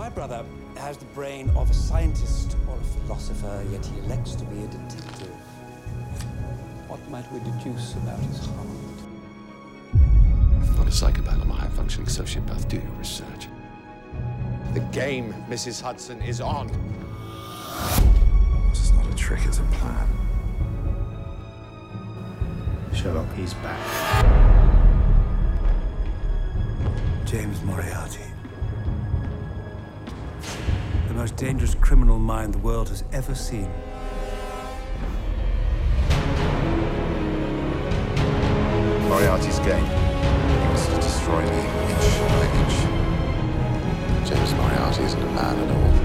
My brother has the brain of a scientist or a philosopher, yet he elects to be a detective. What might we deduce about his heart? I'm not a psychopath, I'm a high-functioning sociopath. Do your research. The game Mrs. Hudson is on. This is not a trick, it's a plan. Sherlock, he's back. James Moriarty. The most dangerous criminal mind the world has ever seen. Moriarty's game. He wants to destroy me inch by inch. James Moriarty isn't a man at all.